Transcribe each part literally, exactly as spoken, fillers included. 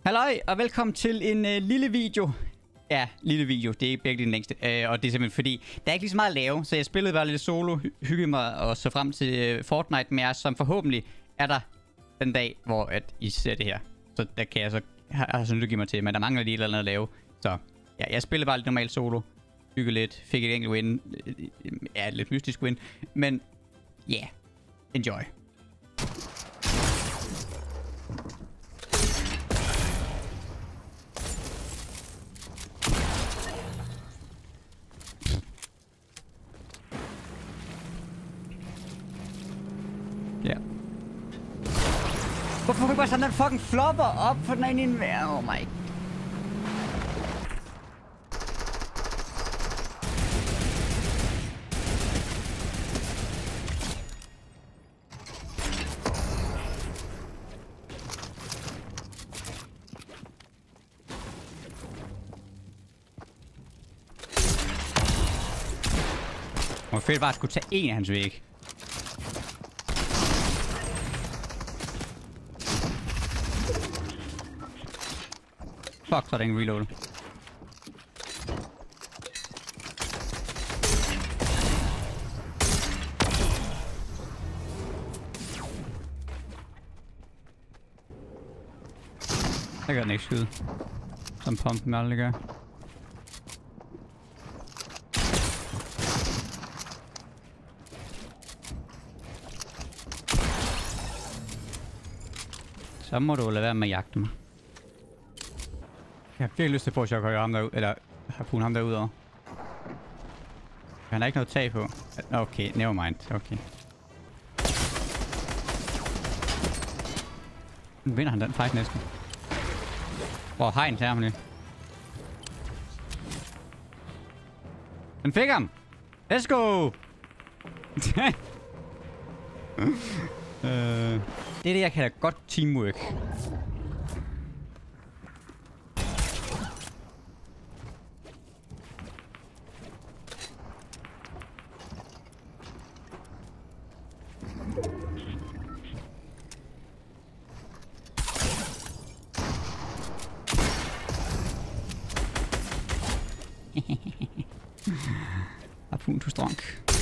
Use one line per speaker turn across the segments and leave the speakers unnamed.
Halløj, og velkommen til en øh, lille video. Ja, lille video. Det er ikke virkelig den længste. Øh, og det er simpelthen fordi, der er ikke lige så meget at lave. Så jeg spillede bare lidt solo, hy hyggede mig og så frem til øh, Fortnite med jer, som forhåbentlig er der den dag, hvor at I ser det her. Så der kan jeg så have sådan lykke mig til, men der mangler lige et eller andet at lave. Så ja, jeg spillede bare lidt normalt solo. Hyggede lidt, fik et enkelt win. Ja, lidt mystisk win. Men ja, yeah, enjoy. Ja. Hvorfor kan bare sådan en fucking flopper op for den ene i en vær? Oh my. Hvor fedt bare at skulle tage en af hans væg. Fuck, så er der ingen reload. Jeg kan den ikke skyde. Som pumpen aldrig gør. Så må du lade være med at jagte mig. Jeg har virkelig lyst til at få chok ham derud, eller harpun ham derude over. Han har ikke noget tag på. Okay, never mind. Okay. Nu vinder han den fight næsten. Hvor hegn tager ham lige. Den fik ham! Let's go! uh, det er det, jeg kalder godt teamwork. Harpun to strong.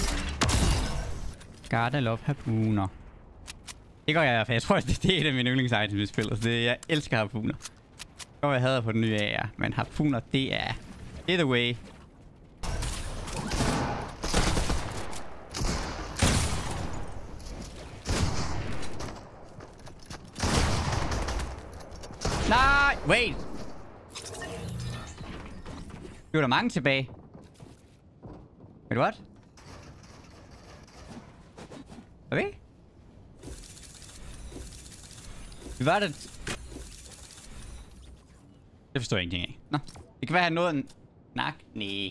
Gotta love harpuner. Det gør jeg i hvert fald. Jeg tror, at det er et af mine yndlingsitems i spillet. Så det, jeg elsker harpuner. Det går, jeg havde på den nye A R. Men harpuner, det er... Det er the way. Nej! Wait! Nu er der mange tilbage. Wait, what? Okay. Vi var der... Det forstår jeg ingenting af. Nå. Det kan være, at noget en... Nak? Næh.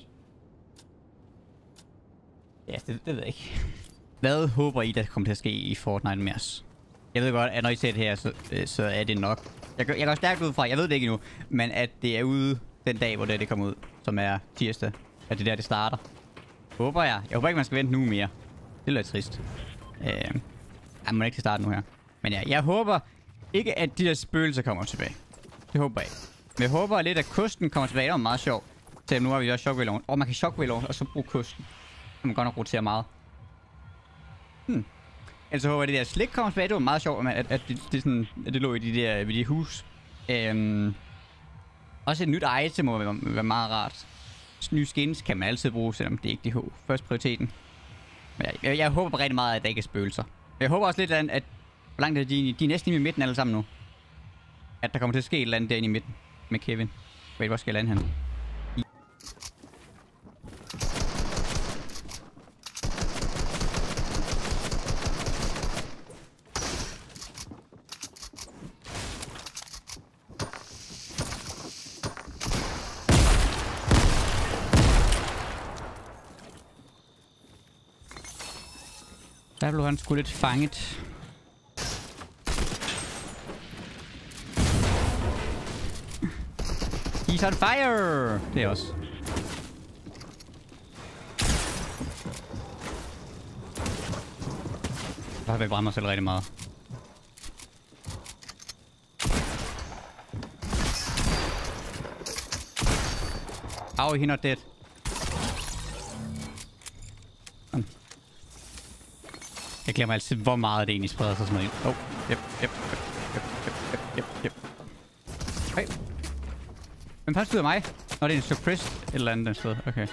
Ja, det, det ved jeg ikke. Hvad håber I, der kommer til at ske i Fortnite med os? Jeg ved godt, at når I ser det her, så, så er det nok... Jeg, jeg går stærkt ud fra, jeg ved det ikke endnu, men at det er ude den dag, hvor det, det kommer ud, som er tirsdag. At det der, det starter. Håber jeg. Jeg håber ikke, man skal vente nu mere. Det lyder trist. Øh, jeg må ikke til starte nu her. Men ja, jeg håber ikke, at de der spøgelser kommer tilbage. Det håber jeg ikke. Men jeg håber lidt, at kosten kommer tilbage. Det var meget sjovt. Så nu har vi også shockwaveloven. Og man kan shockwaveloven og så bruge kosten. Så man godt nok rotere meget. Hmm. Ellers håber jeg, at det der slik kommer tilbage. Det var meget sjovt, at, at, det, det, sådan, at det lå i de der ved de hus. Øhm, også et nyt item må være, være meget rart. Nye skins kan man altid bruge, selvom det ikke er først prioriteten. Men jeg, jeg, jeg håber rigtig meget, at der ikke er spøgelser. Jeg håber også lidt, at... Hvor langt er de? De er næsten i midten alle sammen nu. At der kommer til at ske et eller andet derinde i midten. Med Kevin. Wait, hvor skal jeg lande han? I Der blev han sgu lidt fanget. He's on fire! Det er også. Jeg har brændt mig selv rigtig meget. Oh, he not dead. Sådan. Jeg glemmer altid, hvor meget det egentlig spreder sig sådan noget. Oh, yep, yep, yep, yep, yep, yep, yep. Hey. Hvem først skyder mig? Nå, det er en suppressed et eller andet sted. Okay.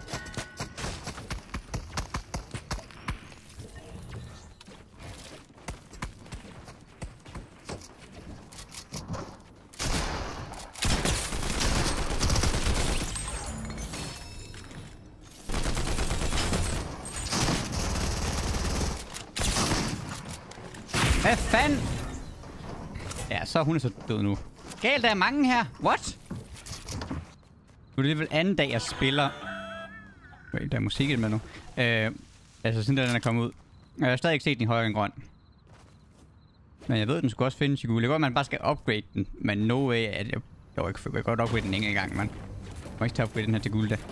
Hvad fanden? Ja, så er hun så død nu. Galt, der er mange her. What? Nu er det vel anden dag, jeg spiller. Wait, der er musik med nu. Øh, altså, siden den er kommet ud. Jeg har stadig ikke set den i højere end grøn. Men jeg ved, den skulle også findes i gul. Det går, at man bare skal upgrade den. Men no way, at jeg... Jo, jeg kan godt upgrade den en gang, man. Jeg må ikke tage upgrade den her til guld, da.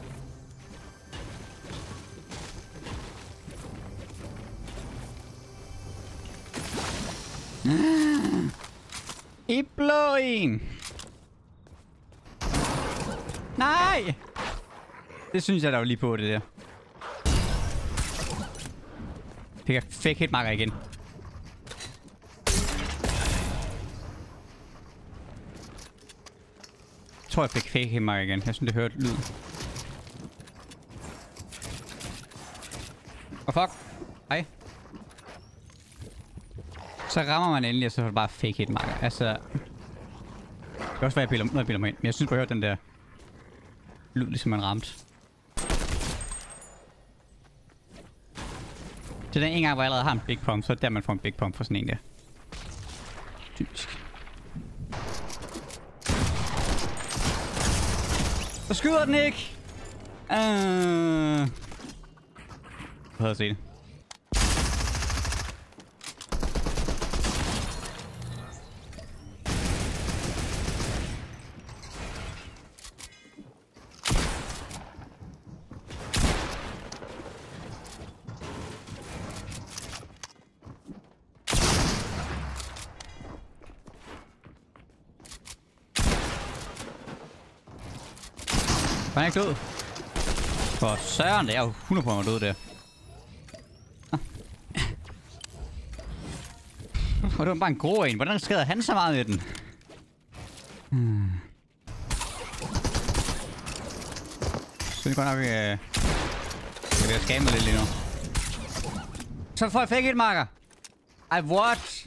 I blå en. Nej! Det synes jeg da var lige på, det der. Fik jeg fake hitmarker igen. Jeg tror, jeg fik fake hitmarker igen. Jeg synes, det hørte lyd. Oh fuck. Hej. Så rammer man endelig, og så er det bare fake hitmarker. Altså... Det kan også være, jeg piller, når jeg piller mig ind. Men jeg synes, jeg hørte den der... lyd, ligesom man ramte. Så den en gang, hvor jeg allerede har en big pump, så er det der, man får en big pump for sådan en der. Typisk. Så skyder den ikke! Uh... Jeg havde set det. Var han ikke død? For søren, det er jo hundrede på mig død der. Ah. Og det var bare en grå en. Hvordan skrev han så meget med den? Hmm. Så det går nok... Øh... Jeg vil skamme lidt lige nu. Så får jeg fake hit marker. Ej, what?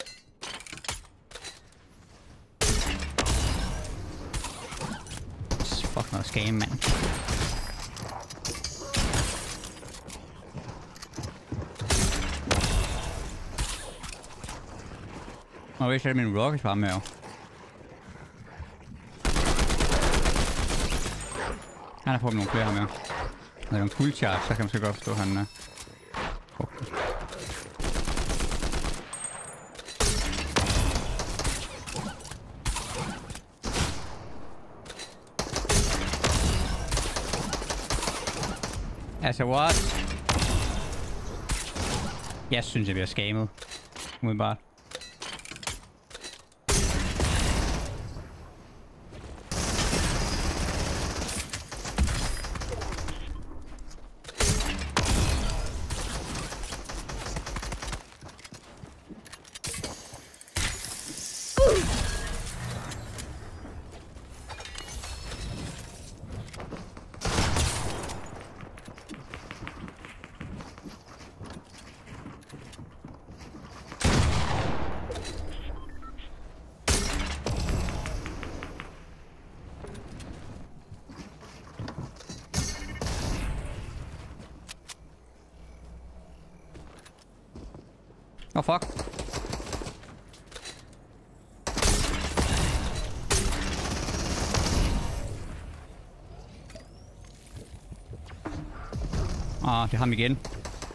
Fuck noget skam, mand. Og hvis jeg er min rocket var med jo. Han har fået nogle flere her med. Når det er en full charge, så kan man så godt forstå, at han er... Okay. Altså, what? Jeg synes, jeg bliver scammet. Umiddelbart. Oh fuck. Ah, det er ham igen.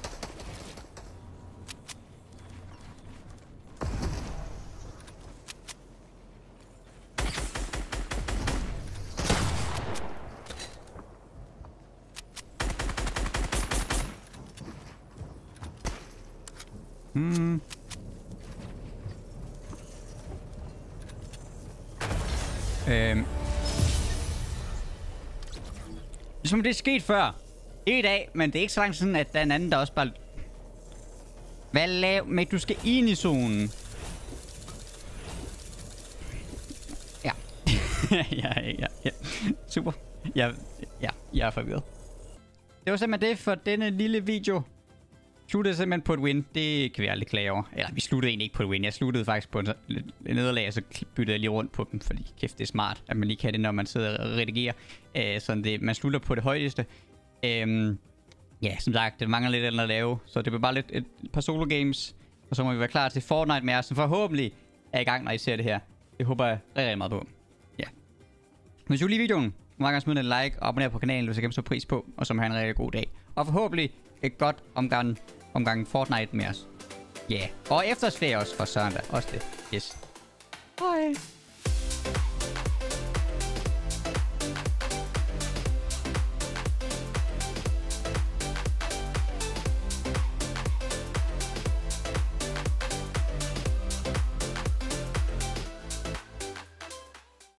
Hmm. Øhm. Som det er sket før. Ikke i dag, men det er ikke så langt siden, at der er en anden, der også bare... Hvad lav med? Du skal ind i zonen. Ja. ja, ja, ja. Super. Ja, ja, jeg er forvirret. Det var simpelthen det for denne lille video. Sluttede simpelthen på et win. Det kan vi aldrig klage over. Eller vi sluttede egentlig ikke på et win. Jeg sluttede faktisk på et nederlag, og så byttede jeg lige rundt på dem. Fordi kæft, det er smart, at man lige kan det, når man sidder og redigerer. Øh, sådan det, man slutter på det højeste. Øhm, ja, som sagt, det mangler lidt andet at lave. Så det bliver bare lidt et par solo games. Og så må vi være klar til Fortnite mere, som forhåbentlig er i gang, når I ser det her. Det håber jeg rigtig, rigtig meget på. Ja. Hvis du lige videoen, må jeg gerne smide en like og abonnere på kanalen, hvis jeg kan så pris på. Og så må have en rigtig god dag. Og forhåbentlig et godt omgang, omgang Fortnite med os. Ja. Yeah. Og efterårsferie også for søndag. Også det. Yes. Hej.